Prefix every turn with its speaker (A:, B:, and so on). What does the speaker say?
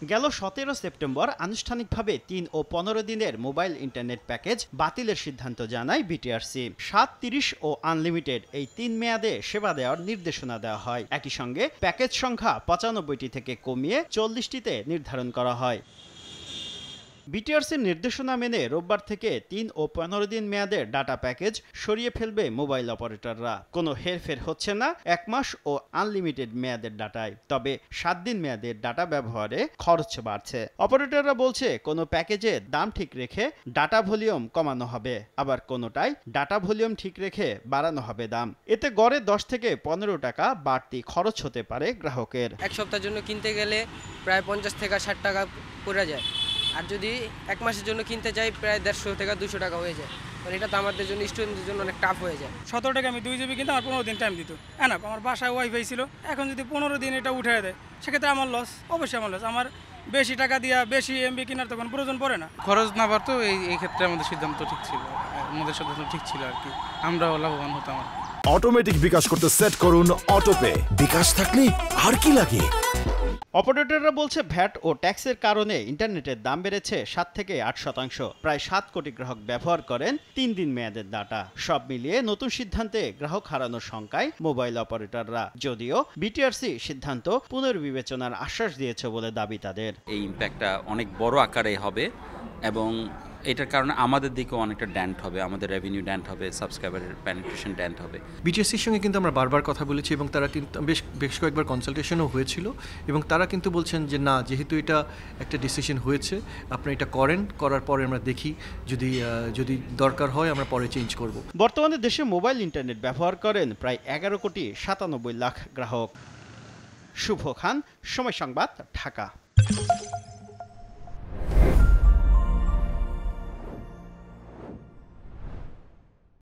A: গেল 17 সেপ্টেম্বর আনুষ্ঠানিকভাবে 3 ও 15 দিনের মোবাইল ইন্টারনেট প্যাকেজ বাতিলের সিদ্ধান্ত জানায় বিটিআরসি। 7, 30 ও আনলিমিটেড এই 3 মেয়াদে সেবা দেওয়ার নির্দেশনা দেওয়া হয়। একই সঙ্গে প্যাকেজ সংখ্যা 95টি থেকে কমিয়ে 40টিতে নির্ধারণ করা হয়। বিটিআরসির নির্দেশনা মেনে রোববার থেকে 3 ও 15 দিন মেয়াদের ডাটা প্যাকেজ সরিয়ে ফেলবে মোবাইল অপারেটররা। কোনো হেরফের হচ্ছে না 1 মাস ও আনলিমিটেড মেয়াদের ডাটায়। তবে 7 দিন মেয়াদের ডাটা ব্যবহারে খরচ বাড়ছে। অপারেটররা বলছে কোনো প্যাকেজে দাম ঠিক রেখে ডাটা ভলিউম কমানো হবে, আবার কোনোটায় ডাটা ভলিউম ঠিক রেখে বাড়ানো হবে দাম। এতে গড়ে 10 থেকে 15 টাকা বাড়তি খরচ হতে পারে গ্রাহকের।
B: এক সপ্তাহের জন্য কিনতে গেলে প্রায় 50 থেকে 60 টাকা পড়ে যায়, আর যদি 1 মাসের জন্য কিনতে যাই প্রায় 150 থেকে 200 টাকা হয়ে যায়। আর এটা তো আমাদের জন্য স্টুডেন্টদের জন্য অনেক টাফ হয়ে যায়।
C: 17 টাকা আমি 2 জিবি কিন্তু আমার 15 দিন টাইম দিত। না আমার বাসায় ওয়াইফাই ছিল, এখন যদি 15 দিন এটা উঠে দেয় সেক্ষেত্রে আমার লস, অবশ্যই আমার লস। আমার বেশি টাকা দিয়া বেশি এমবি কেনার তখন প্রয়োজন পড়ে না।
D: খরচ না বাড়তো এই ক্ষেত্রে আমাদের সিদ্ধান্ত ঠিক ছিল, আমাদের সিদ্ধান্ত ঠিক ছিল আর কি, আমরাও লাভবান হতাম।
E: অটোমেটিক বিকাশ করতে সেট করুন অটোপে। বিকাশ থাকলে আর কি লাগে।
A: অপারেটররা বলছে ভ্যাট ও ট্যাক্সের কারণে ইন্টারনেটের দাম বেড়েছে 7 থেকে 8%। প্রায় 7 কোটি গ্রাহক ব্যবহার করেন 3 দিন মেয়াদের ডাটা। সব মিলিয়ে নতুন সিদ্ধান্তে গ্রাহক হারানোর শঙ্কায় মোবাইল অপারেটররা, যদিও বিটিআরসি সিদ্ধান্ত পুনর্বিবেচনার আশ্বাস দিয়েছে বলে দাবি তাদের।
F: এই ইম্প্যাক্টটা অনেক বড় আকারে হবে এবং এটার কারণে আমাদের দিকেও অনেকটা ড্যান্ট হবে, আমাদের রেভিনিউ ড্যান্ট হবে, সাবস্ক্রাইবারের পেনিট্রেশন ড্যান্ট হবে।
G: বিটিআরসির সঙ্গে কিন্তু আমরা বারবার কথা বলেছি এবং তারা কিন্তু বেশ কয়েকবার কনসালটেশনও হয়েছিল এবং তারা কিন্তু বলছেন যে না, যেহেতু এটা একটা ডিসিশন হয়েছে আপনারা এটা করার পরে আমরা দেখি যদি দরকার হয় আমরা পরে চেঞ্জ করব।
A: বর্তমানে দেশে মোবাইল ইন্টারনেট ব্যবহার করেন প্রায় 11 কোটি 97 লাখ গ্রাহক। শুভ খান, সময় সংবাদ, ঢাকা।